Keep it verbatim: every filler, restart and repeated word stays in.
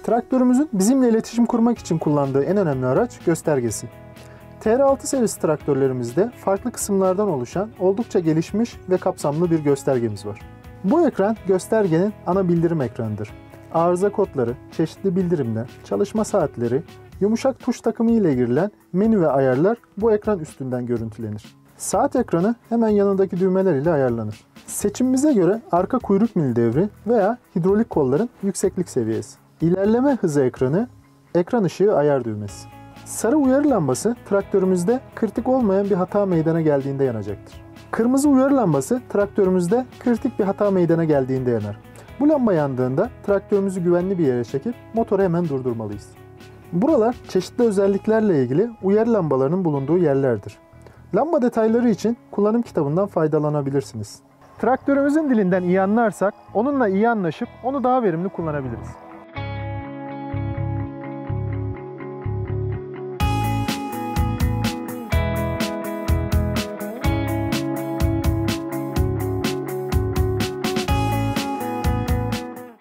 Traktörümüzün bizimle iletişim kurmak için kullandığı en önemli araç göstergesi. T R altı serisi traktörlerimizde farklı kısımlardan oluşan oldukça gelişmiş ve kapsamlı bir göstergemiz var. Bu ekran göstergenin ana bildirim ekranıdır. Arıza kodları, çeşitli bildirimler, çalışma saatleri, yumuşak tuş takımı ile girilen menü ve ayarlar bu ekran üstünden görüntülenir. Saat ekranı hemen yanındaki düğmeler ile ayarlanır. Seçimimize göre arka kuyruk mil devri veya hidrolik kolların yükseklik seviyesi. İlerleme hızı ekranı, ekran ışığı ayar düğmesi. Sarı uyarı lambası traktörümüzde kritik olmayan bir hata meydana geldiğinde yanacaktır. Kırmızı uyarı lambası traktörümüzde kritik bir hata meydana geldiğinde yanar. Bu lamba yandığında traktörümüzü güvenli bir yere çekip motoru hemen durdurmalıyız. Buralar çeşitli özelliklerle ilgili uyarı lambalarının bulunduğu yerlerdir. Lamba detayları için kullanım kitabından faydalanabilirsiniz. Traktörümüzün dilinden iyi anlarsak onunla iyi anlaşıp onu daha verimli kullanabiliriz.